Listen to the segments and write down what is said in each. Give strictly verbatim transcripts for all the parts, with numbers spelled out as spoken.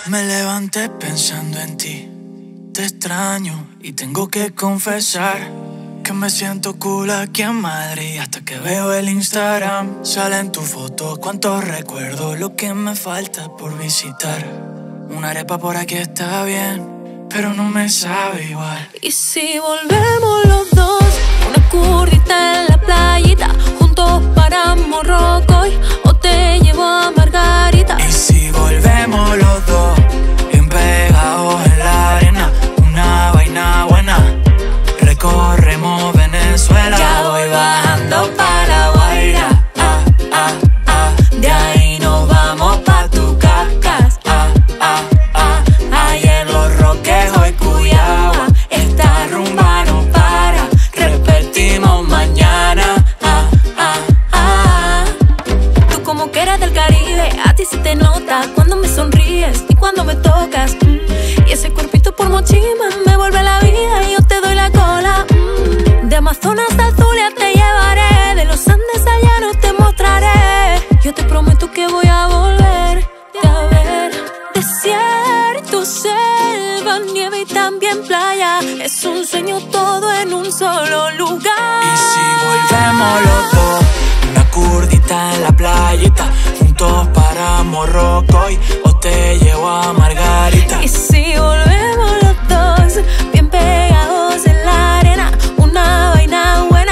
Me levanté pensando en ti, te extraño y tengo que confesar que me siento cool aquí en Madrid. Hasta que veo el Instagram, salen tus fotos, cuántos recuerdos, lo que me falta por visitar. Una arepa por aquí está bien, pero no me sabe igual. Y si volvemos los dos, una curdita en la playita, juntos para Morrocoy, o te llevo a Margarita. Y si volvemos los dos, bien pegados en la arena, una vaina buena, recorremos Venezuela. Ya voy bajando pa' La Guaira, ah, ah, ah. De ahí nos vamos pa' tu cacas, ah, ah, ah. Ayer Los Roques, hoy Cuyaba, esta rumba no para, repetimos mañana, ah, ah, ah. Tú como que eres del Caribe, a ti se te nota cuando me sonríes y cuando me tocas, mm. Y ese cuerpito por mochima me vuelve la vida y yo te doy la cola, mm. De Amazonas a Zulia te llevaré, de los Andes a Llanos te mostraré. Yo te prometo que voy a volverte a ver. Desierto, selva, nieve y también playa, es un sueño todo en un solo lugar. Y si volvemos los dos, una curdita en la playita, juntos para Morrocoy, o te llevo a Margarita. Y si volvemos los dos, bien pegados en la arena, una vaina buena,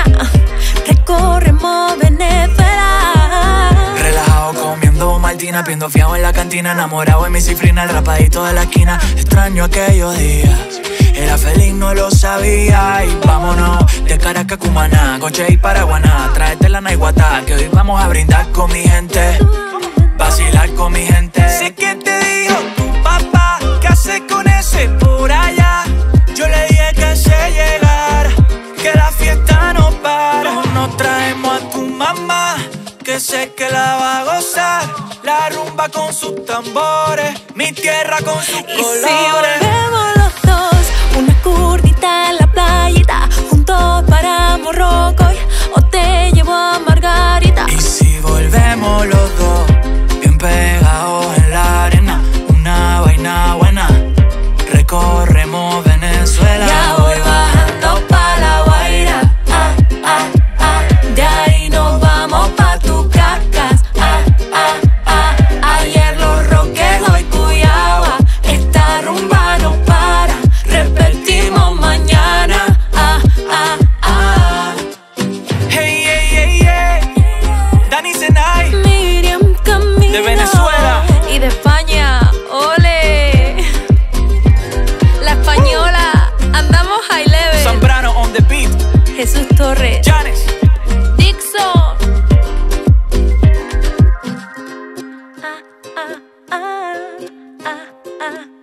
recorremos Venezuela. Relajado comiendo Martina, pidiendo fiado en la cantina, enamorado en mi cifrina, el rapadito de la esquina. Extraño aquellos días, era feliz, no lo sabía. Y vámonos de Caracas a Cumaná, Coche y Paraguaná, tráete la naiguatá, que hoy vamos a brindar con mi gente, vacilar con mi gente. Sé que te dijo tu papá, ¿qué hace con ese por allá? Yo le dije que se llegara, que la fiesta no para. No nos traemos a tu mamá, que sé que la va a gozar, la rumba con sus tambores, mi tierra con sus y colores. Si volvemos los dos, una curdita en la playita, juntos para Morrocoy, o te llevo a Margarita. Y si volvemos los dos, bien pegados en la arena, una vaina buena, recorremos Venezuela. Ya voy bajando pa' La Guaira, ah, ah, ah. De ahí nos vamos pa' tu cacas, ah, ah, ah. Ayer Los Roques, hoy Cuyaba, esta rumba no para, repetimos mañana, ah, ah, ah. Hey, hey, hey, hey. Dani Senay, Miriam Camino, de Venezuela y de España, ole. La española, andamos high level. Zambrano on the beat, Jesús Torres, Janes. Dixon. Ah, ah, ah, ah, ah.